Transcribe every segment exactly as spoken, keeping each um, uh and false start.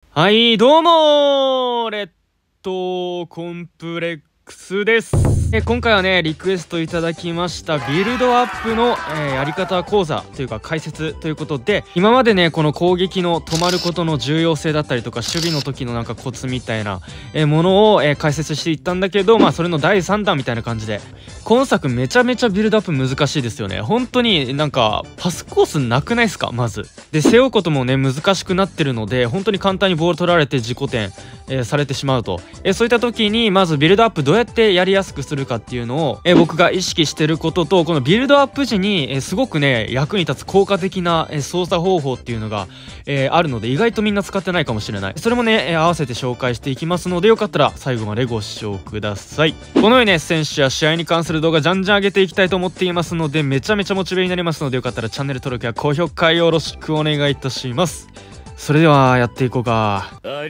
はい、どうもーレッドコンプレックスです。え今回はね、リクエストいただきましたビルドアップの、えー、やり方講座というか解説ということで、今までね、この攻撃の止まることの重要性だったりとか、守備の時のなんかコツみたいな、えー、ものを、えー、解説していったんだけど、まあそれのだいさんだんみたいな感じで、今作めちゃめちゃビルドアップ難しいですよね。本当になんかパスコースなくないですか、まず。で、背負うこともね、難しくなってるので、本当に簡単にボール取られて自己点、えー、されてしまうと。えー、そういった時に、まずビルドアップどうやってやりやすくするかっていうのを、えー、僕が意識してることと、このビルドアップ時に、えー、すごくね、役に立つ効果的な、えー、操作方法っていうのが、えー、あるので、意外とみんな使ってないかもしれない。それもね、えー、合わせて紹介していきますので、よかったら最後までご視聴ください。このようにね、選手や試合に関する動画じゃんじゃん上げていきたいと思っていますので、めちゃめちゃモチベになりますので、よかったらチャンネル登録や高評価よろしくお願いいたします。それではやっていこうか。はい、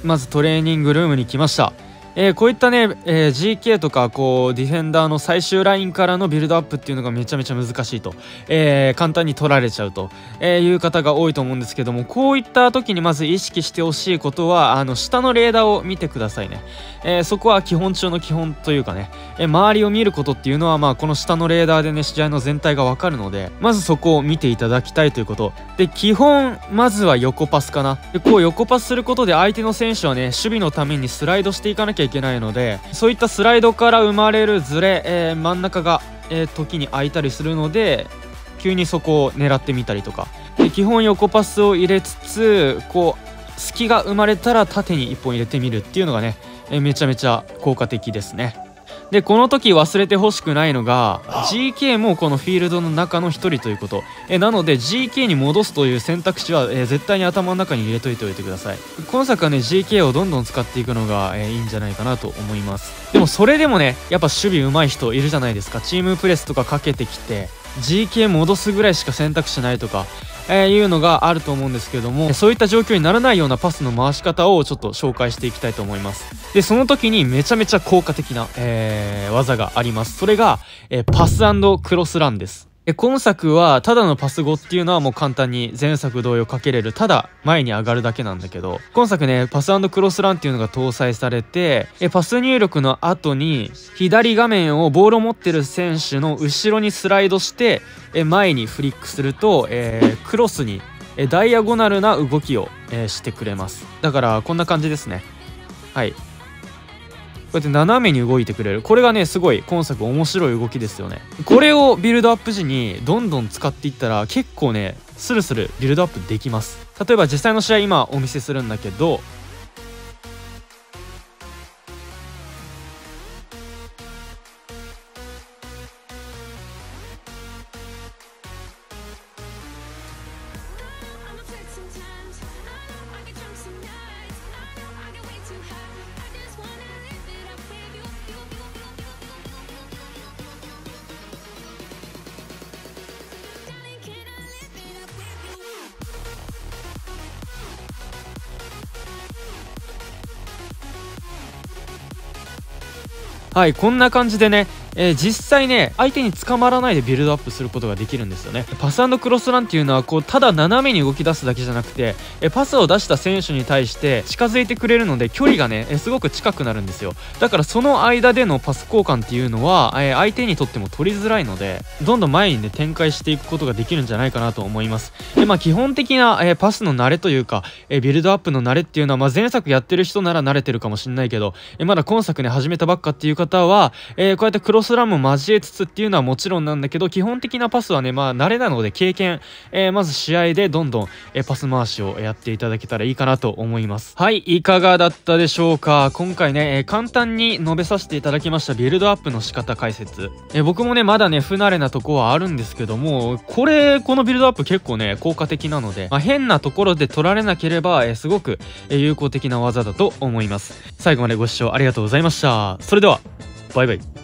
まずトレーニングルームに来ました。えー、こういったね、えー、ジーケー とかこうディフェンダーの最終ラインからのビルドアップっていうのがめちゃめちゃ難しいと、えー、簡単に取られちゃうと、えー、いう方が多いと思うんですけども、こういった時にまず意識してほしいことは、あの下のレーダーを見てくださいね。えー、そこは基本中の基本というかね、えー、周りを見ることっていうのは、まあこの下のレーダーでね、試合の全体がわかるので、まずそこを見ていただきたいということで、基本まずは横パスかな。でこう横パスすることで相手の選手はね、守備のためにスライドしていかなきゃいけないので、そういったスライドから生まれるズレ、えー、真ん中が、えー、時に空いたりするので、急にそこを狙ってみたりとかで、基本横パスを入れつつ、こう隙が生まれたら縦にいっぽん入れてみるっていうのがね、えー、めちゃめちゃ効果的ですね。でこの時忘れてほしくないのが ジーケー もこのフィールドの中の一人ということえなので ジーケー に戻すという選択肢は、えー、絶対に頭の中に入れといておいてください。今作はね ジーケー をどんどん使っていくのが、えー、いいんじゃないかなと思います。でもそれでもね、やっぱ守備上手い人いるじゃないですか。チームプレスとかかけてきて ジーケー 戻すぐらいしか選択肢ないとかえー、いうのがあると思うんですけども、そういった状況にならないようなパスの回し方をちょっと紹介していきたいと思います。でその時にめちゃめちゃ効果的な、えー、技があります。それが、えー、パス&クロスランです。今作はただのパス後っていうのはもう簡単に前作同様かけれる、ただ前に上がるだけなんだけど、今作ねパス&クロスランっていうのが搭載されて、えパス入力の後に左画面をボールを持ってる選手の後ろにスライドしてえ前にフリックすると、えー、クロスにえダイアゴナルな動きを、えー、してくれます。だからこんな感じですね。はい、こうやって斜めに動いてくれる。これがねすごい今作面白い動きですよね。これをビルドアップ時にどんどん使っていったら結構ねスルスルビルドアップできます。例えば実際の試合今お見せするんだけど、はい、こんな感じでね、えー、実際ね相手に捕まらないでビルドアップすることができるんですよね。パス&クロスランっていうのはこうただ斜めに動き出すだけじゃなくて、えパスを出した選手に対して近づいてくれるので距離がねえすごく近くなるんですよ。だからその間でのパス交換っていうのは、えー、相手にとっても取りづらいので、どんどん前にね展開していくことができるんじゃないかなと思います。でまあ基本的な、えー、パスの慣れというか、えー、ビルドアップの慣れっていうのは、まあ、前作やってる人なら慣れてるかもしれないけど、えー、まだ今作ね始めたばっかっていう方は、えー、こうやってクロスランも交えつつっていうのはもちろんなんだけど、基本的なパスはねまあ慣れなので経験、えー、まず試合でどんどん、えー、パス回しをやっていただけたらいいかなと思います。はい、いかがだったでしょうか。今回ね、えー、簡単に述べさせていただきましたビルドアップの仕方解説、えー、僕もねまだね不慣れなとこはあるんですけども、これこのビルドアップ結構ね効果的なので、まあ、変なところで取られなければ、えー、すごく、えー、有効的な技だと思います。最後までご視聴ありがとうございました。それではバイバイ。